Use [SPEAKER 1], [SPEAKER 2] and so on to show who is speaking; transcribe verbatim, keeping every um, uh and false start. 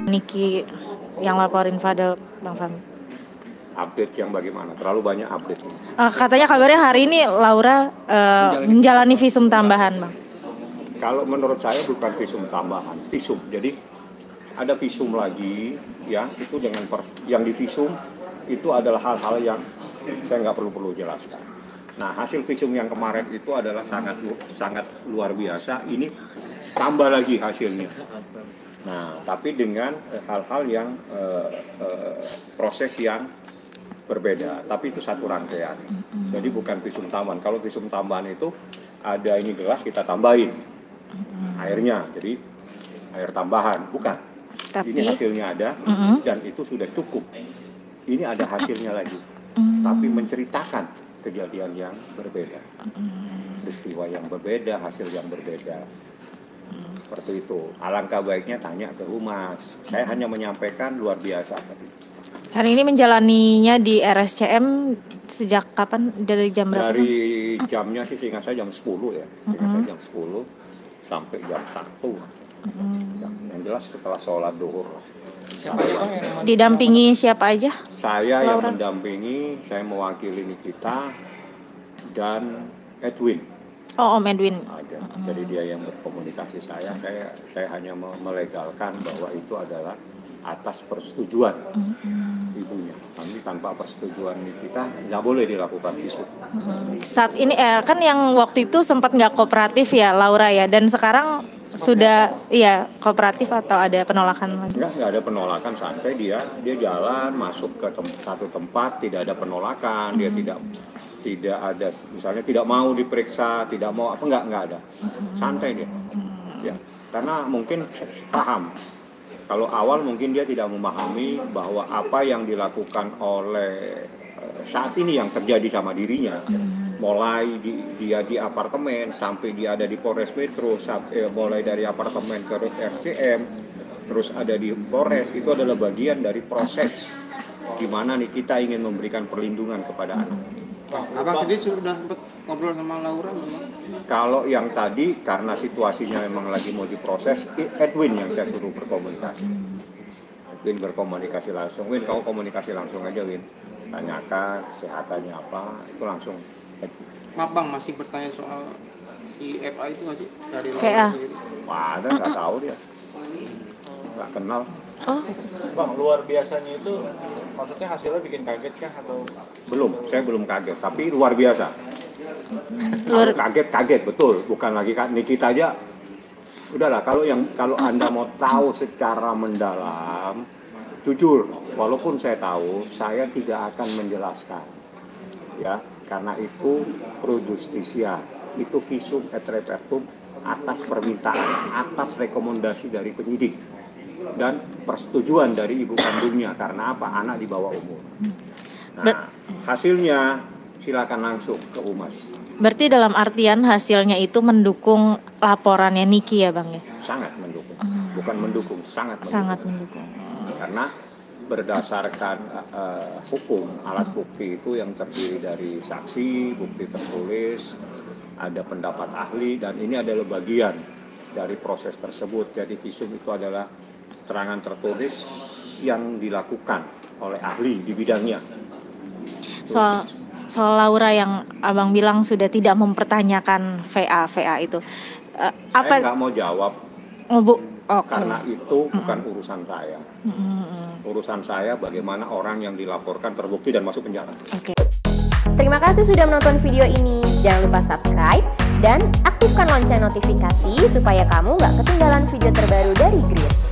[SPEAKER 1] Niki yang laporin Fadel, Bang Fahmi.
[SPEAKER 2] Update yang bagaimana? Terlalu banyak update.
[SPEAKER 1] Uh, katanya kabarnya hari ini Laura uh, menjalani visum tambahan, Bang.
[SPEAKER 2] Kalau menurut saya bukan visum tambahan, visum. Jadi ada visum lagi, ya itu dengan pers- yang di visum itu adalah hal-hal yang saya nggak perlu perlu jelaskan. Nah, hasil visum yang kemarin itu adalah sangat sangat luar biasa. Ini tambah lagi hasilnya. Nah, tapi dengan hal-hal yang uh, uh, proses yang berbeda. Tapi itu satu rangkaian. Jadi bukan visum tambahan. Kalau visum tambahan itu ada ini gelas kita tambahin airnya. Jadi air tambahan, bukan. Tapi, ini hasilnya ada uh-uh. dan itu sudah cukup. Ini ada hasilnya lagi. Uh-uh. Tapi menceritakan kejadian yang berbeda, peristiwa yang berbeda, hasil yang berbeda, seperti itu. Alangkah baiknya tanya ke humas. Saya hanya menyampaikan luar biasa tadi.
[SPEAKER 1] Hari ini menjalaninya di R S C M sejak kapan? Dari jam berapa?
[SPEAKER 2] Dari jamnya sih seingat saya jam sepuluh ya, seingat uh-huh. saya jam sepuluh sampai jam satu. Uh-huh. Yang jelas setelah sholat duhur.
[SPEAKER 1] Didampingi siapa aja?
[SPEAKER 2] Saya Laura? Yang mendampingi, saya mewakili Nikita dan Edwin.
[SPEAKER 1] Oh, Om Edwin.
[SPEAKER 2] Ada. Uh-huh. Jadi dia yang berkomunikasi saya, saya saya hanya melegalkan bahwa itu adalah atas persetujuan uh-huh. ibunya. Nanti tanpa persetujuan Nikita nggak boleh dilakukan visum.
[SPEAKER 1] Uh-huh. Saat ini eh, kan yang waktu itu sempat nggak kooperatif ya Laura ya, dan sekarang sudah iya kooperatif atau ada penolakan lagi?
[SPEAKER 2] Enggak, enggak ada penolakan, santai dia dia jalan masuk ke tem- satu tempat, tidak ada penolakan, mm-hmm. dia tidak tidak ada misalnya tidak mau diperiksa, tidak mau apa enggak enggak ada. Santai dia. Mm-hmm. Ya, karena mungkin paham. Kalau awal mungkin dia tidak memahami bahwa apa yang dilakukan oleh saat ini yang terjadi sama dirinya, hmm. mulai di, dia di apartemen sampai dia ada di Polres Metro, sampai, eh, mulai dari apartemen ke R C M, terus ada di Polres, itu adalah bagian dari proses di mana nih kita ingin memberikan perlindungan kepada anak.
[SPEAKER 3] Abang sendiri sudah ngobrol sama Laura memang?
[SPEAKER 2] Kalau yang tadi karena situasinya memang lagi mau diproses, Edwin yang saya suruh berkomunikasi. Edwin berkomunikasi langsung. Win, kamu komunikasi langsung aja, Win. Tanyakan kesehatannya apa, itu langsung.
[SPEAKER 3] Maaf Bang, masih bertanya soal si F A itu aja dari
[SPEAKER 1] V A.
[SPEAKER 2] Wah, ada nggak tahu dia, nggak kenal.
[SPEAKER 1] Oh.
[SPEAKER 4] Bang, luar biasanya itu maksudnya hasilnya bikin kaget kah atau?
[SPEAKER 2] Belum, saya belum kaget, tapi luar biasa.
[SPEAKER 1] Luar
[SPEAKER 2] kaget kaget betul, bukan lagi Nikita aja. Udahlah, kalau yang kalau Anda mau tahu secara mendalam, jujur, walaupun saya tahu, saya tidak akan menjelaskan, ya, karena itu pro justisia, itu visum et repertum atas permintaan, atas rekomendasi dari penyidik dan persetujuan dari ibu kandungnya, karena apa? Anak di bawah umur. Nah, hasilnya silakan langsung ke humas.
[SPEAKER 1] Berarti dalam artian hasilnya itu mendukung laporannya Niki ya Bang ya?
[SPEAKER 2] Sangat mendukung, bukan mendukung, sangat mendukung.
[SPEAKER 1] Sangat mendukung.
[SPEAKER 2] Karena berdasarkan uh, hukum, alat bukti itu yang terdiri dari saksi, bukti tertulis, ada pendapat ahli, dan ini adalah bagian dari proses tersebut. Jadi visum itu adalah keterangan tertulis yang dilakukan oleh ahli di bidangnya.
[SPEAKER 1] Soal soal Laura yang Abang bilang sudah tidak mempertanyakan V A V A itu, uh, apa?
[SPEAKER 2] Saya nggak mau jawab.
[SPEAKER 1] Oh, Bu. Okay.
[SPEAKER 2] Karena itu bukan mm-hmm. urusan saya. Mm-hmm. Urusan saya bagaimana orang yang dilaporkan terbukti dan masuk penjara.
[SPEAKER 1] Oke. Okay.
[SPEAKER 5] Terima kasih sudah menonton video ini. Jangan lupa subscribe dan aktifkan lonceng notifikasi supaya kamu nggak ketinggalan video terbaru dari Grid.